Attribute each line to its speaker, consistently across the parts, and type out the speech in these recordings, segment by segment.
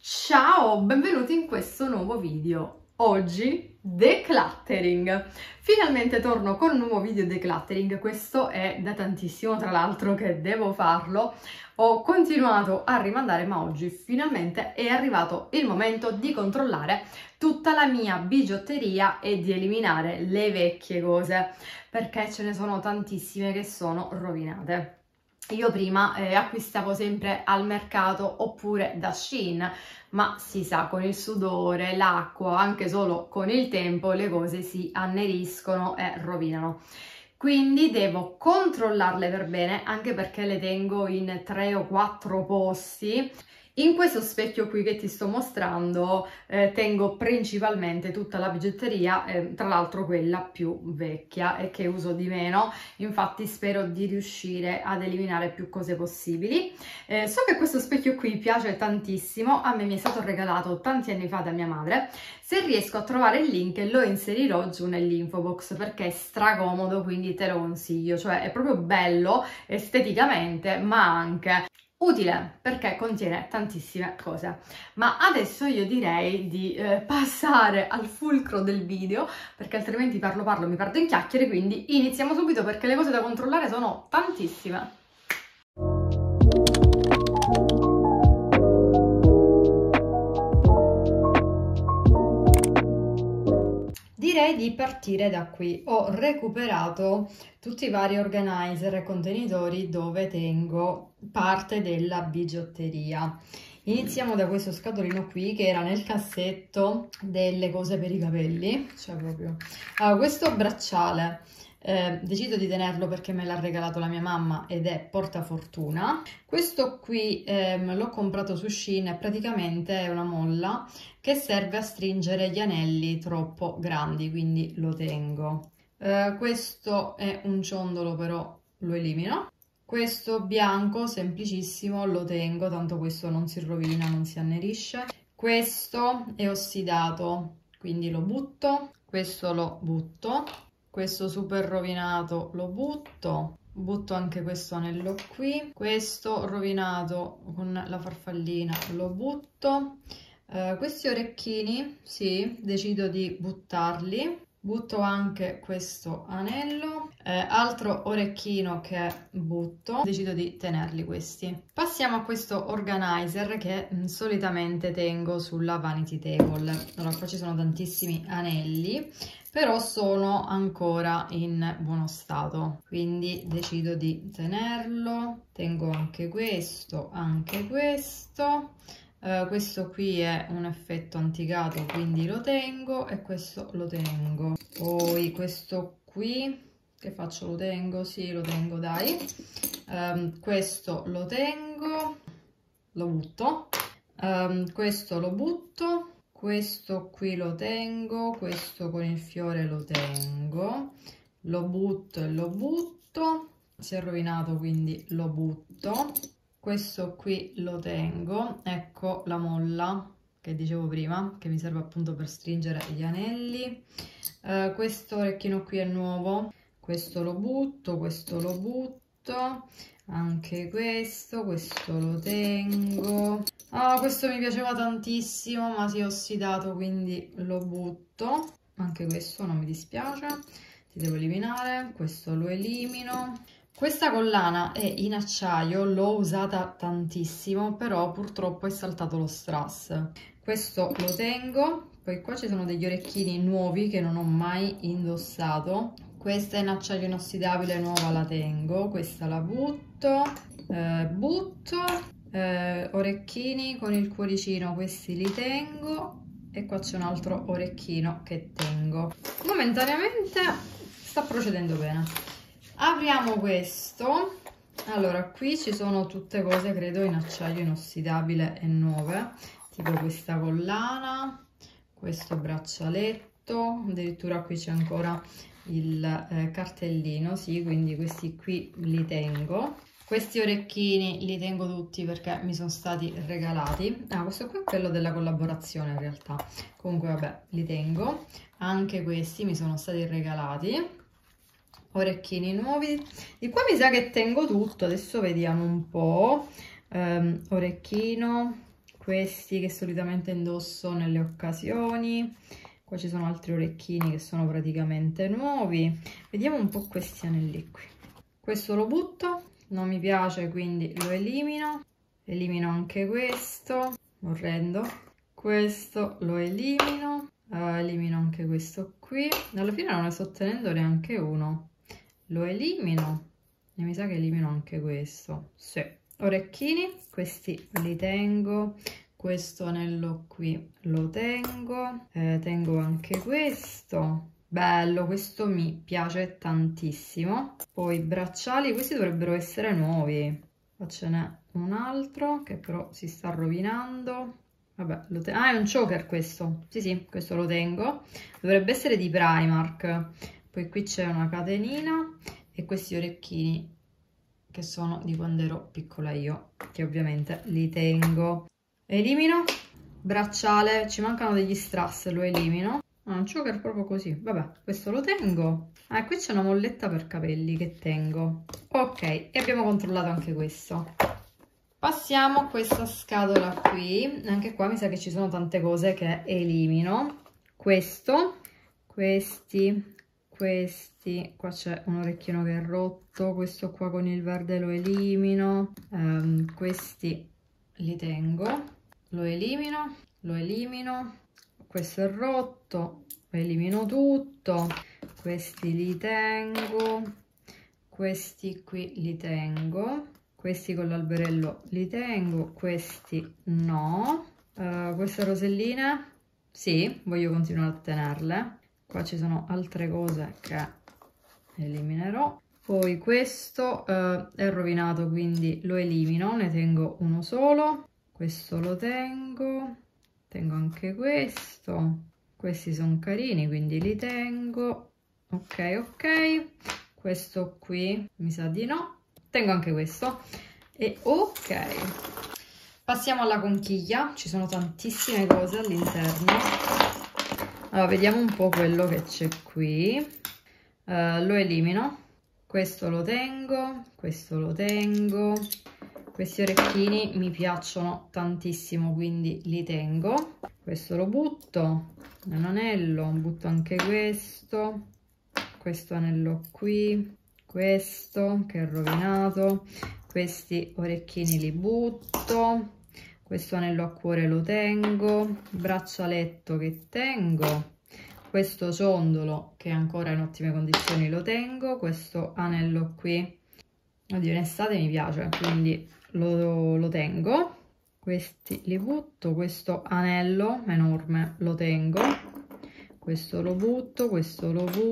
Speaker 1: Ciao, benvenuti in questo nuovo video. Oggi decluttering. Finalmente torno con un nuovo video decluttering. Questo è da tantissimo, tra l'altro, che devo farlo. Ho continuato a rimandare, ma oggi finalmente è arrivato il momento di controllare tutta la mia bigiotteria e di eliminare le vecchie cose, perché ce ne sono tantissime che sono rovinate. Io prima acquistavo sempre al mercato oppure da Shein, ma si sa, con il sudore, l'acqua, anche solo con il tempo, le cose si anneriscono e rovinano. Quindi devo controllarle per bene, anche perché le tengo in 3 o 4 posti. In questo specchio qui che ti sto mostrando tengo principalmente tutta la bigiotteria, tra l'altro quella più vecchia e che uso di meno. Infatti spero di riuscire ad eliminare più cose possibili. So che questo specchio qui piace tantissimo, a me mi è stato regalato tanti anni fa da mia madre. Se riesco a trovare il link lo inserirò giù nell'info box perché è stracomodo, quindi te lo consiglio. Cioè è proprio bello esteticamente, ma anche utile perché contiene tantissime cose. Ma adesso io direi di passare al fulcro del video, perché altrimenti parlo mi perdo in chiacchiere, quindi iniziamo subito perché le cose da controllare sono tantissime. Direi di partire da qui. Ho recuperato tutti i vari organizer e contenitori dove tengo parte della bigiotteria. Iniziamo da questo scatolino qui che era nel cassetto delle cose per i capelli, cioè proprio. Allora, questo bracciale decido di tenerlo perché me l'ha regalato la mia mamma ed è portafortuna. Questo qui l'ho comprato su Shein e praticamente è una molla che serve a stringere gli anelli troppo grandi, quindi lo tengo. Questo è un ciondolo, però lo elimino. Questo bianco semplicissimo lo tengo, tanto questo non si rovina, non si annerisce. Questo è ossidato, quindi lo butto. Questo lo butto. Questo super rovinato lo butto anche questo anello qui, questo rovinato con la farfallina lo butto, questi orecchini sì, decido di buttarli, butto anche questo anello, altro orecchino che butto, decido di tenerli questi. Passiamo a questo organizer che solitamente tengo sulla vanity table. Allora, qua ci sono tantissimi anelli, però sono ancora in buono stato, quindi decido di tenerlo. Tengo anche questo, questo qui è un effetto anticato, quindi lo tengo, e questo lo tengo. Poi questo qui, che faccio? Lo tengo? Sì, lo tengo, dai. Questo lo tengo, lo butto. Questo lo butto. Questo qui lo tengo, questo con il fiore lo tengo, lo butto e lo butto, si è rovinato quindi lo butto, questo qui lo tengo, ecco la molla che dicevo prima, che mi serve appunto per stringere gli anelli. Questo orecchino qui è nuovo, questo lo butto, anche questo lo tengo. Questo mi piaceva tantissimo, ma si è ossidato, quindi lo butto. Anche questo non mi dispiace, ti devo eliminare. Questo lo elimino. Questa collana è in acciaio, l'ho usata tantissimo, però purtroppo è saltato lo strass. Questo lo tengo. Poi qua ci sono degli orecchini nuovi che non ho mai indossato. Questa è in acciaio inossidabile, nuova, la tengo. Questa la butto. Orecchini con il cuoricino, questi li tengo, e qua c'è un altro orecchino che tengo. Momentaneamente sta procedendo bene. Apriamo questo. Allora, qui ci sono tutte cose, credo, in acciaio inossidabile e nuove, tipo questa collana, questo braccialetto, addirittura qui c'è ancora il cartellino, sì, quindi questi qui li tengo. Questi orecchini li tengo tutti perché mi sono stati regalati. Questo qui è quello della collaborazione in realtà. Comunque vabbè, li tengo. Anche questi mi sono stati regalati. Orecchini nuovi. Di qua mi sa che tengo tutto. Adesso vediamo un po'. Orecchino questi che solitamente indosso nelle occasioni. Qua ci sono altri orecchini che sono praticamente nuovi. Vediamo un po' questi anelli qui. Questo lo butto, non mi piace quindi lo elimino. Elimino anche questo, orrendo. Questo lo elimino. Elimino anche questo qui. Alla fine non ne sto ottenendo neanche uno. Lo elimino. E mi sa che elimino anche questo. Sì. Orecchini, questi li tengo. Questo anello qui lo tengo, tengo anche questo, bello, questo mi piace tantissimo. Poi bracciali, questi dovrebbero essere nuovi, qua ce n'è un altro che però si sta rovinando. Vabbè, ah, è un choker questo, sì, questo lo tengo, dovrebbe essere di Primark. Poi qui c'è una catenina e questi orecchini che sono di quando ero piccola io, che ovviamente li tengo. Elimino, bracciale, ci mancano degli strass, lo elimino. Ah, un choker proprio così, vabbè, questo lo tengo. Ah, qui c'è una molletta per capelli che tengo. Ok, e abbiamo controllato anche questo. Passiamo a questa scatola qui, anche qua mi sa che ci sono tante cose che elimino. Questo, questi, qua c'è un orecchino che è rotto, questo qua con il verde lo elimino, questi li tengo. Lo elimino, questo è rotto, lo elimino tutto, questi li tengo, questi qui li tengo, questi con l'alberello li tengo, questi no, queste roselline, sì, voglio continuare a tenerle, qua ci sono altre cose che eliminerò. Poi questo è rovinato, quindi lo elimino, ne tengo uno solo. Questo lo tengo anche questo, questi sono carini quindi li tengo, ok, questo qui mi sa di no, tengo anche questo e ok. Passiamo alla conchiglia, ci sono tantissime cose all'interno. Allora vediamo un po' quello che c'è qui, lo elimino, questo lo tengo, questo lo tengo. Questi orecchini mi piacciono tantissimo, quindi li tengo. Questo lo butto, è un anello, butto anche questo anello qui, questo che è rovinato, questi orecchini li butto, questo anello a cuore lo tengo, braccialetto che tengo, questo ciondolo che è ancora in ottime condizioni lo tengo, questo anello qui, oddio in estate mi piace, quindi lo tengo, questi li butto, questo anello enorme lo tengo, questo lo butto, questo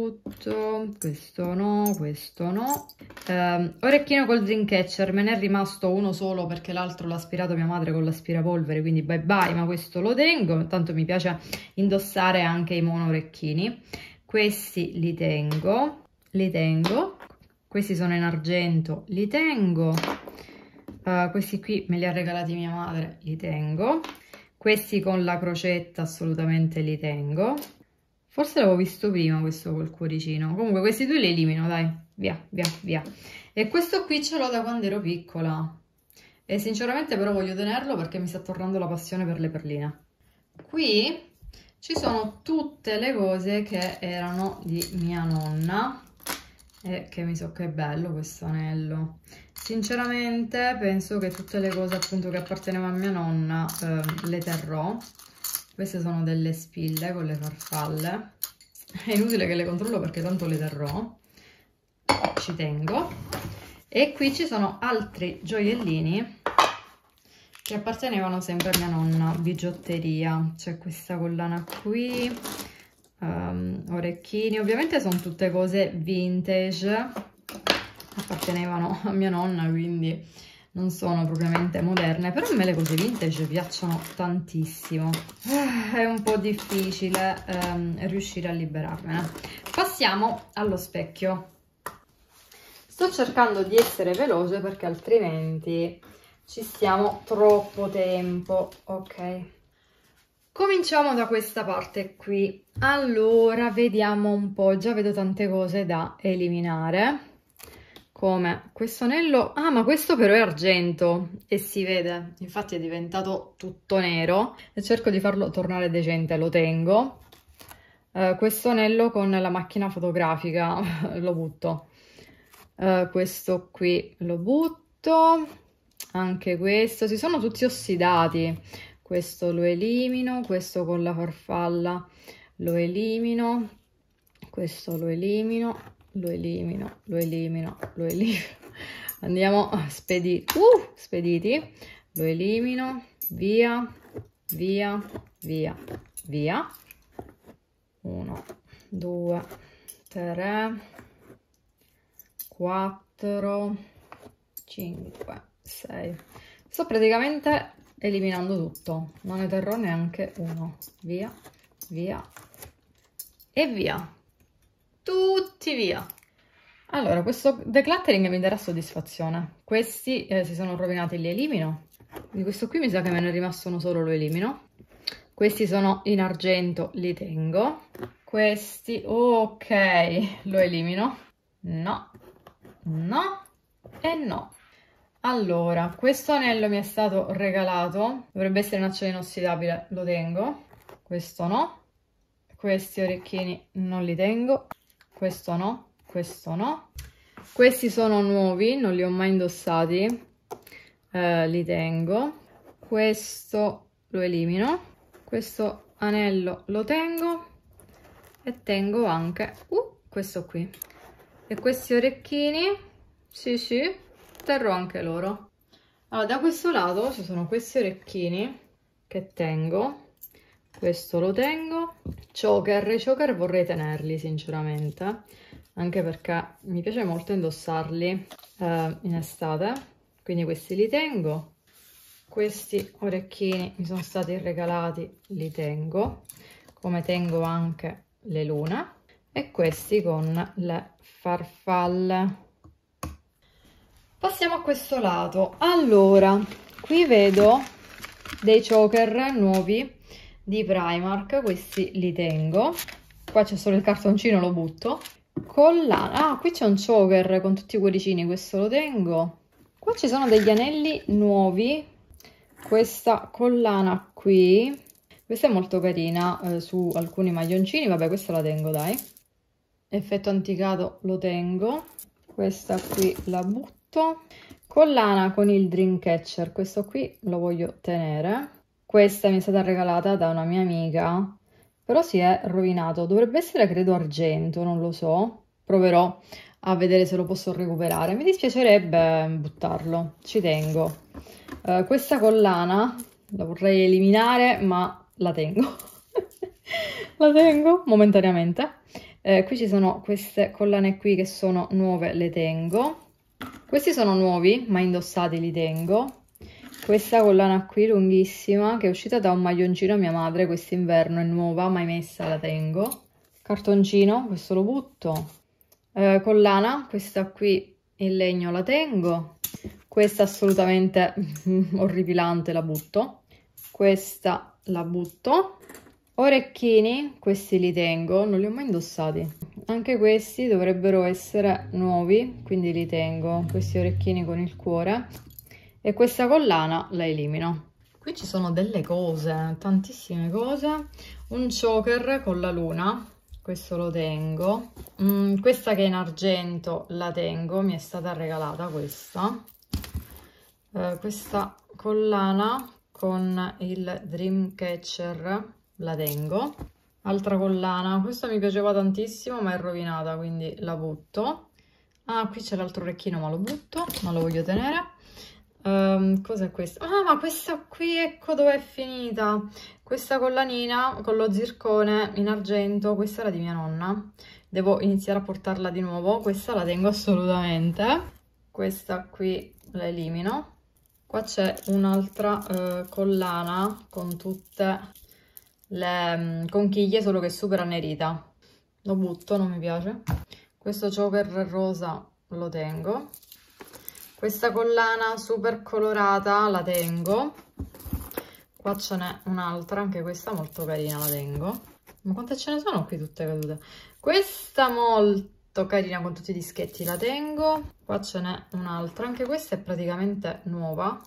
Speaker 1: no, questo no. Orecchino col dream catcher, me ne è rimasto uno solo perché l'altro l'ha aspirato mia madre con l'aspirapolvere, quindi bye bye, ma questo lo tengo, tanto mi piace indossare anche i mono orecchini. Questi li tengo, questi sono in argento, li tengo. Questi qui me li ha regalati mia madre, li tengo. Questi con la crocetta assolutamente li tengo. Forse l'avevo visto prima questo col cuoricino. Comunque questi due li elimino, dai, via. E questo qui ce l'ho da quando ero piccola. E sinceramente però voglio tenerlo perché mi sta tornando la passione per le perline. Qui ci sono tutte le cose che erano di mia nonna. E che mi so che è bello questo anello. Sinceramente penso che tutte le cose appunto che appartenevano a mia nonna le terrò. Queste sono delle spille con le farfalle. È inutile che le controllo perché tanto le terrò. Ci tengo. E qui ci sono altri gioiellini che appartenevano sempre a mia nonna, bigiotteria. C'è questa collana qui, orecchini. Ovviamente sono tutte cose vintage. Appartenevano a mia nonna, quindi non sono propriamente moderne, però a me le cose vintage piacciono tantissimo. È un po' difficile riuscire a liberarmene. Passiamo allo specchio. Sto cercando di essere veloce perché altrimenti ci stiamo troppo tempo. Ok, cominciamo da questa parte qui. Allora vediamo un po', già vedo tante cose da eliminare. come questo anello. Ah, ma questo però è argento e si vede, infatti è diventato tutto nero e cerco di farlo tornare decente, lo tengo. Questo anello con la macchina fotografica lo butto. Questo qui lo butto, anche questo, si sono tutti ossidati. Questo lo elimino, questo con la farfalla lo elimino, questo lo elimino, lo elimino, lo elimino, lo elimino. Andiamo spediti, lo elimino, via, via, via, via. 1, 2, 3, 4, 5, 6. Sto praticamente eliminando tutto, non ne terrò neanche uno. Via, via e via. Tutti via. Allora, questo decluttering mi darà soddisfazione. Questi si sono rovinati, li elimino. Di questo qui mi sa che me ne è rimasto uno solo, lo elimino. Questi sono in argento, li tengo. Questi, ok, lo elimino. No, no e no. Allora, questo anello mi è stato regalato, dovrebbe essere un acciaio inossidabile, lo tengo. Questo no. Questi orecchini non li tengo. Questo no, questo no. Questi sono nuovi, non li ho mai indossati, li tengo. Questo lo elimino. Questo anello lo tengo e tengo anche questo qui. E questi orecchini, sì, terrò anche loro. Allora, da questo lato ci sono questi orecchini che tengo. Questo lo tengo. I choker vorrei tenerli sinceramente, anche perché mi piace molto indossarli in estate, quindi questi li tengo. Questi orecchini mi sono stati regalati, li tengo, come tengo anche le lune, e questi con le farfalle. Passiamo a questo lato. Allora, qui vedo dei choker nuovi di Primark, questi li tengo. Qua c'è solo il cartoncino, lo butto. Collana, ah, qui c'è un choker con tutti i cuoricini, questo lo tengo. Qua ci sono degli anelli nuovi. Questa collana qui, questa è molto carina su alcuni maglioncini, vabbè, questa la tengo, dai. Effetto anticato lo tengo. Questa qui la butto. Collana con il Dreamcatcher, questo qui lo voglio tenere. Questa mi è stata regalata da una mia amica, però si è rovinato, dovrebbe essere credo argento, non lo so, proverò a vedere se lo posso recuperare. Mi dispiacerebbe buttarlo, ci tengo. Questa collana la vorrei eliminare, ma la tengo. La tengo momentaneamente. Qui ci sono queste collane qui che sono nuove, le tengo. Questi sono nuovi, ma indossati li tengo. Questa collana qui lunghissima, che è uscita da un maglioncino a mia madre quest'inverno, è nuova, mai messa, la tengo. Cartoncino, questo lo butto. Collana, questa qui in legno la tengo. Questa assolutamente orripilante, la butto. Questa la butto. Orecchini, questi li tengo, non li ho mai indossati. Anche questi dovrebbero essere nuovi, quindi li tengo. Questi orecchini con il cuore. E questa collana la elimino. Qui ci sono delle cose, tantissime cose. Un choker con la luna, questo lo tengo. Questa che è in argento la tengo, mi è stata regalata questa. Questa collana con il Dreamcatcher la tengo. Altra collana, questa mi piaceva tantissimo ma è rovinata, quindi la butto. Ah, qui c'è l'altro orecchino ma lo butto, non lo voglio tenere. Cos'è questo? Ah, ma questa qui, ecco dove è finita. Questa collanina con lo zircone in argento, questa era di mia nonna. Devo iniziare a portarla di nuovo. Questa la tengo assolutamente. Questa qui la elimino. Qua c'è un'altra collana con tutte le conchiglie, solo che è super annerita. Lo butto, non mi piace. Questo choker rosa lo tengo. Questa collana super colorata la tengo. Qua ce n'è un'altra, anche questa molto carina, la tengo. Ma quante ce ne sono qui tutte cadute? Questa molto carina con tutti i dischetti, la tengo. Qua ce n'è un'altra, anche questa è praticamente nuova.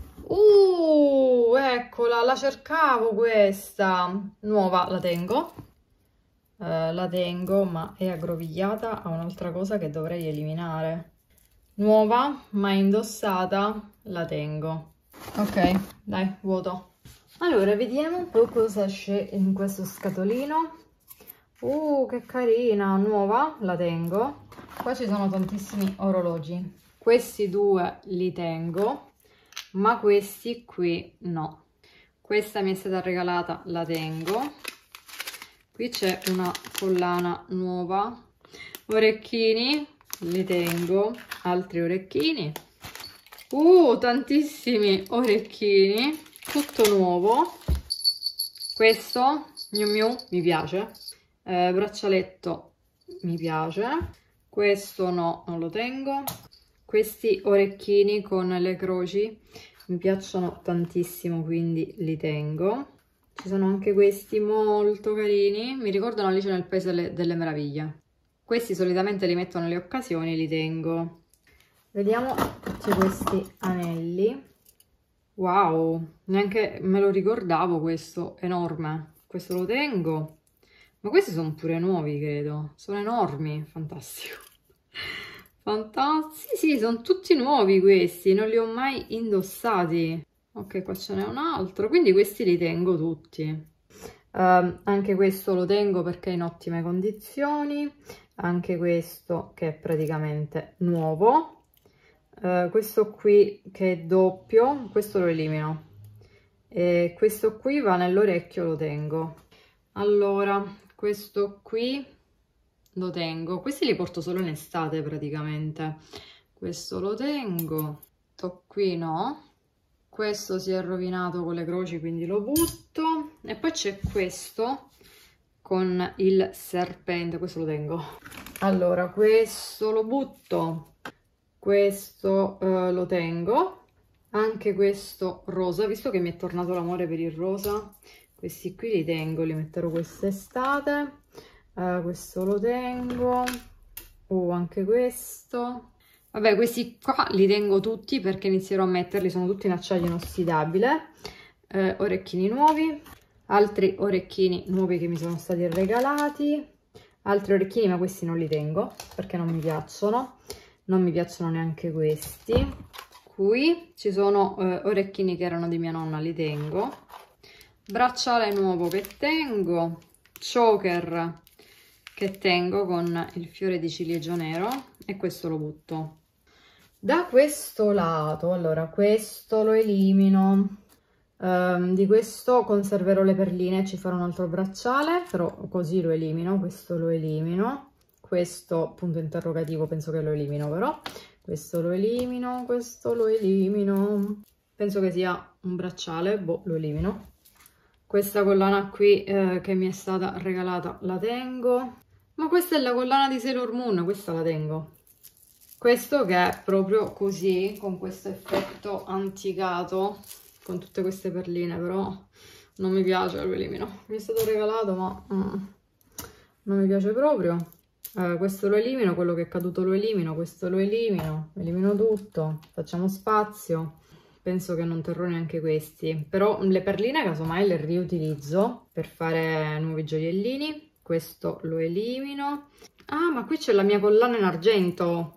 Speaker 1: Eccola, la cercavo questa. Nuova, la tengo. La tengo, ma è aggrovigliata a un'altra cosa che dovrei eliminare. Nuova, mai indossata, la tengo. Ok, dai, vuoto. Allora, vediamo un po' cosa c'è in questo scatolino. Che carina, nuova, la tengo. Qua ci sono tantissimi orologi. Questi due li tengo, ma questi qui no. Questa mi è stata regalata, la tengo. Qui c'è una collana nuova. Orecchini, li tengo. Altri orecchini. Tantissimi orecchini. Tutto nuovo. Questo, Miu Miu, mi piace. Braccialetto, mi piace. Questo no, non lo tengo. Questi orecchini con le croci mi piacciono tantissimo, quindi li tengo. Ci sono anche questi molto carini, mi ricordano Alice nel Paese delle Meraviglie. Questi solitamente li metto nelle occasioni, li tengo. Vediamo tutti questi anelli. Wow, neanche me lo ricordavo questo, enorme. Questo lo tengo. Ma questi sono pure nuovi, credo. Sono enormi, fantastico. Fantastici, sì, sono tutti nuovi questi, non li ho mai indossati. Ok, qua ce n'è un altro, quindi questi li tengo tutti. Anche questo lo tengo perché è in ottime condizioni. Anche questo che è praticamente nuovo. Questo qui che è doppio, questo lo elimino. E questo qui va nell'orecchio, lo tengo. Allora, questo qui lo tengo. Questi li porto solo in estate praticamente. Questo lo tengo. Questo qui no. Questo si è rovinato con le croci, quindi lo butto. E poi c'è questo con il serpente, questo lo tengo. Allora, questo lo butto. Questo lo tengo. Anche questo rosa, visto che mi è tornato l'amore per il rosa, questi qui li tengo, li metterò quest'estate. Questo lo tengo. Anche questo. Vabbè, questi qua li tengo tutti perché inizierò a metterli, sono tutti in acciaio inossidabile. Orecchini nuovi, altri orecchini nuovi che mi sono stati regalati, altri orecchini, ma questi non li tengo perché non mi piacciono. Non mi piacciono neanche questi. Qui ci sono orecchini che erano di mia nonna, li tengo. Bracciale nuovo che tengo. Choker che tengo con il fiore di ciliegio nero, e questo lo butto. Da questo lato, allora, questo lo elimino. Di questo conserverò le perline, ci farò un altro bracciale, però così lo elimino. Questo lo elimino. Questo punto interrogativo penso che lo elimino, però questo lo elimino, questo lo elimino. Penso che sia un bracciale, boh, lo elimino. Questa collana qui che mi è stata regalata la tengo. Ma questa è la collana di Sailor Moon, questa la tengo. Questo che è proprio così, con questo effetto anticato, con tutte queste perline, però non mi piace, lo elimino. Mi è stato regalato, ma non mi piace proprio. Questo lo elimino, quello che è caduto lo elimino, questo lo elimino tutto, facciamo spazio. Penso che non terrò neanche questi, però le perline casomai le riutilizzo per fare nuovi gioiellini. Questo lo elimino. Ah, ma qui c'è la mia collana in argento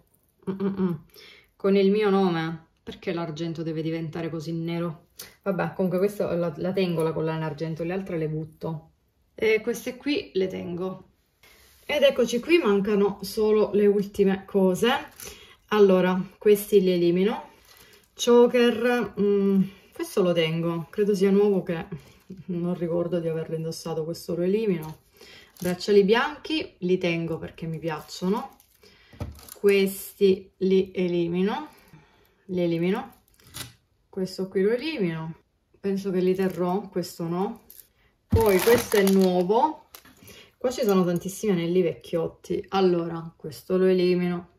Speaker 1: con il mio nome. Perché l'argento deve diventare così nero? Vabbè, comunque questa la tengo, la collana in argento, le altre le butto. E queste qui le tengo. Ed eccoci qui, mancano solo le ultime cose. Allora, questi li elimino. Choker, questo lo tengo, credo sia nuovo, che non ricordo di averlo indossato, questo lo elimino. Bracciali bianchi li tengo perché mi piacciono. Questi li elimino. Questo qui lo elimino. Penso che li terrò, questo no. Poi questo è nuovo. Qua ci sono tantissimi anelli vecchiotti. Allora, questo lo elimino.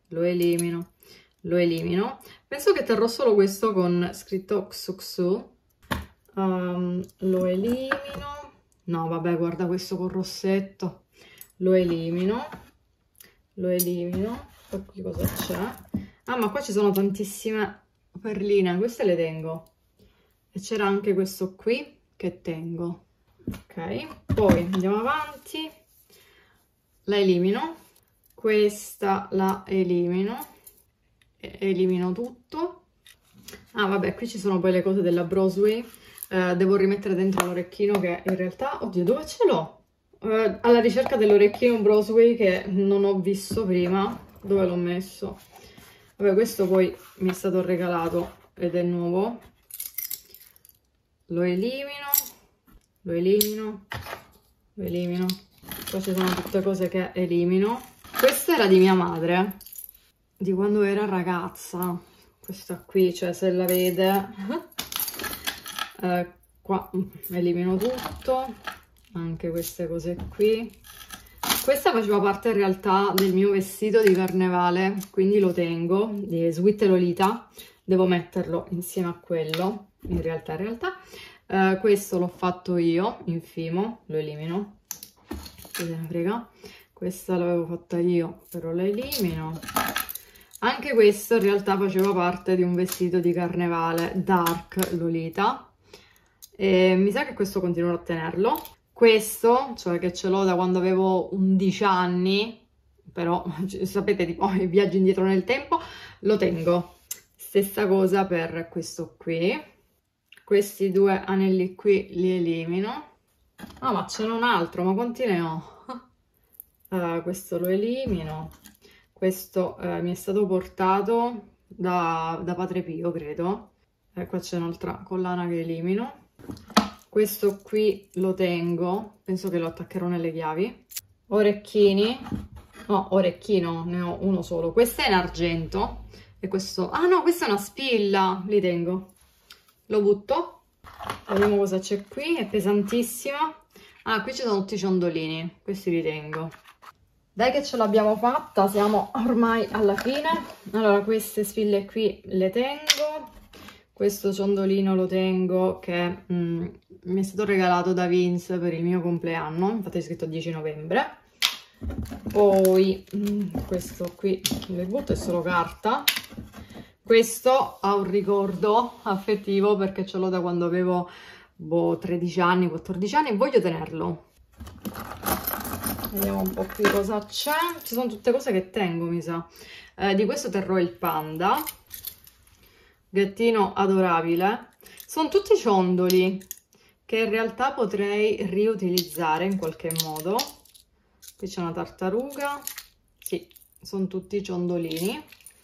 Speaker 1: Penso che terrò solo questo con scritto Xuxu. Lo elimino. No, vabbè, guarda questo con rossetto. Lo elimino. lo elimino. Poi qui cosa c'è? Ah, ma qua ci sono tantissime perline, queste le tengo. E c'era anche questo qui che tengo. Ok, poi andiamo avanti. La elimino. Questa la elimino. Elimino tutto. Ah, vabbè, qui ci sono poi le cose della Brosway. Devo rimettere dentro l'orecchino che in realtà... Oddio, dove ce l'ho? Alla ricerca dell'orecchino Brosway che non ho visto prima. Dove l'ho messo? Vabbè, questo poi mi è stato regalato ed è nuovo. Lo elimino, lo elimino, lo elimino. Qua ci sono tutte cose che elimino. Questa era di mia madre, di quando era ragazza. Questa qui, cioè se la vede. Qua elimino tutto, anche queste cose qui. Questa faceva parte in realtà del mio vestito di carnevale, quindi lo tengo, di Sweet Lolita. Devo metterlo insieme a quello, in realtà. Questo l'ho fatto io, in Fimo, lo elimino. Che se ne frega. Questa l'avevo fatta io, però la elimino. Anche questo in realtà faceva parte di un vestito di carnevale Dark Lolita. E mi sa che questo continuerò a tenerlo. Questo, cioè che ce l'ho da quando avevo 11 anni, però sapete, tipo i viaggi indietro nel tempo, lo tengo. Stessa cosa per questo qui. Questi due anelli qui li elimino. Ah, ma ce n'è un altro, ma quanti ne ho? Questo lo elimino. Questo mi è stato portato da Padre Pio, credo. Qua c'è un'altra collana che elimino. Questo qui lo tengo, penso che lo attaccherò nelle chiavi. Orecchini, no, orecchino, ne ho uno solo. Questo è in argento e questo, ah no, questa è una spilla, li tengo. Lo butto, vediamo cosa c'è qui, è pesantissima. Ah, qui ci sono tutti i ciondolini, questi li tengo. Dai che ce l'abbiamo fatta, siamo ormai alla fine. Allora, queste spille qui le tengo. Questo ciondolino lo tengo che mi è stato regalato da Vince per il mio compleanno, infatti è scritto 10 novembre. Poi questo qui le butto, è solo carta. Questo ha un ricordo affettivo perché ce l'ho da quando avevo 13 anni, 14 anni e voglio tenerlo. Vediamo un po' qui cosa c'è. Ci sono tutte cose che tengo, mi sa. Di questo terrò il panda. Gattino adorabile. Sono tutti ciondoli che in realtà potrei riutilizzare in qualche modo. Qui c'è una tartaruga. Sì, sono tutti ciondolini.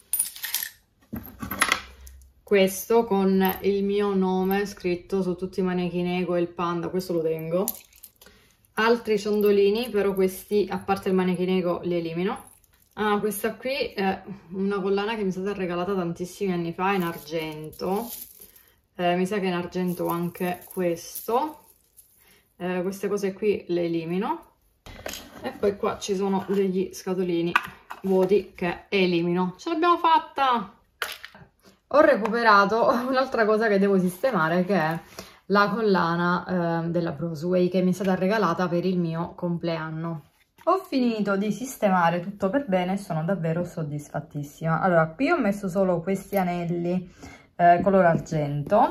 Speaker 1: Questo con il mio nome scritto su tutti i manichini Ego e il panda, questo lo tengo. Altri ciondolini, però questi, a parte il manichino Ego, li elimino. Ah, questa qui è una collana che mi è stata regalata tantissimi anni fa in argento. Mi sa che in argento anche questo. Queste cose qui le elimino. E poi qua ci sono degli scatolini vuoti che elimino. Ce l'abbiamo fatta! Ho recuperato un'altra cosa che devo sistemare, che è la collana della Brosway che mi è stata regalata per il mio compleanno. Ho finito di sistemare tutto per bene e sono davvero soddisfattissima. Allora, qui ho messo solo questi anelli color argento.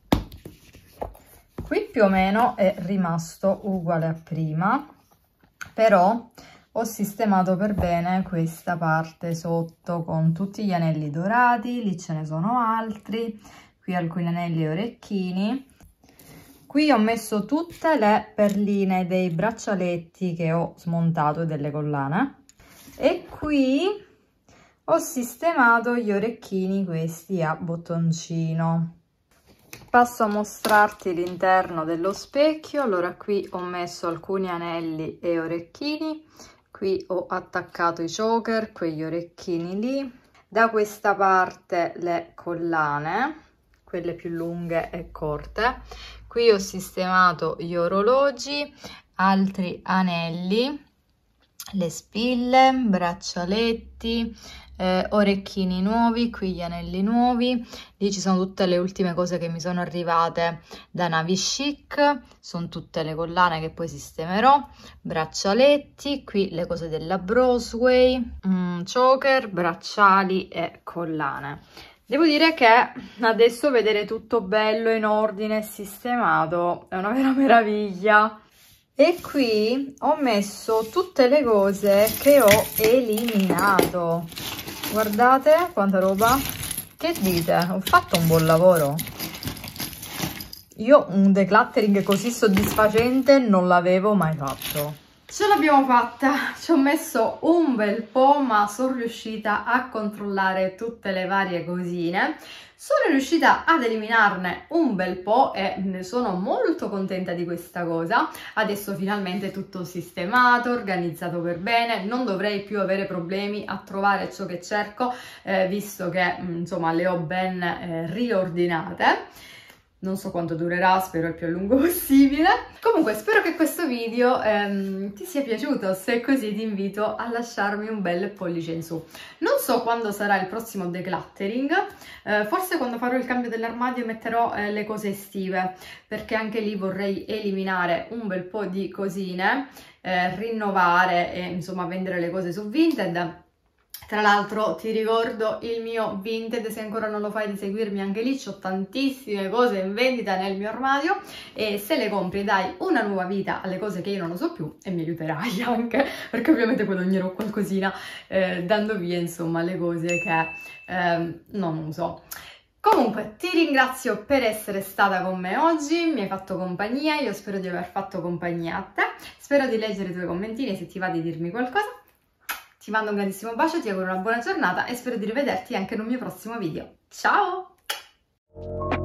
Speaker 1: Qui più o meno è rimasto uguale a prima, però ho sistemato per bene questa parte sotto con tutti gli anelli dorati, lì ce ne sono altri, qui alcuni anelli e orecchini. Qui ho messo tutte le perline dei braccialetti che ho smontato e delle collane, e qui ho sistemato gli orecchini questi a bottoncino. Passo a mostrarti l'interno dello specchio. Allora, qui ho messo alcuni anelli e orecchini, qui ho attaccato i choker, quegli orecchini lì, da questa parte le collane, quelle più lunghe e corte. Qui ho sistemato gli orologi, altri anelli, le spille, braccialetti,
Speaker 2: orecchini nuovi, qui gli anelli nuovi, lì ci sono tutte le ultime cose che mi sono arrivate da Navi Chic, sono tutte le collane che poi sistemerò, braccialetti, qui le cose della Brosway, choker, bracciali e collane. Devo dire che adesso vedere tutto bello, in ordine, sistemato, è una vera meraviglia. E qui ho messo tutte le cose che ho eliminato. Guardate quanta roba. Che dite? Ho fatto un buon lavoro. Io un decluttering così soddisfacente non l'avevo mai fatto.
Speaker 1: Ce l'abbiamo fatta, ci ho messo un bel po', ma sono riuscita a controllare tutte le varie cosine. Sono riuscita ad eliminarne un bel po' e ne sono molto contenta di questa cosa. Adesso finalmente è tutto sistemato, organizzato per bene, non dovrei più avere problemi a trovare ciò che cerco, visto che insomma le ho ben riordinate. Non so quanto durerà, spero il più a lungo possibile. Comunque spero che questo video ti sia piaciuto, se è così ti invito a lasciarmi un bel pollice in su. Non so quando sarà il prossimo decluttering, forse quando farò il cambio dell'armadio metterò le cose estive, perché anche lì vorrei eliminare un bel po' di cosine, rinnovare e insomma vendere le cose su Vinted. Tra l'altro ti ricordo il mio Vinted, se ancora non lo fai di seguirmi anche lì, c'ho tantissime cose in vendita nel mio armadio e se le compri dai una nuova vita alle cose che io non uso più e mi aiuterai anche, perché ovviamente guadagnerò qualcosina dando via insomma le cose che non uso. Comunque ti ringrazio per essere stata con me oggi, mi hai fatto compagnia, io spero di aver fatto compagnia a te, spero di leggere i tuoi commentini se ti va di dirmi qualcosa. Ti mando un grandissimo bacio, ti auguro una buona giornata e spero di rivederti anche in un mio prossimo video. Ciao!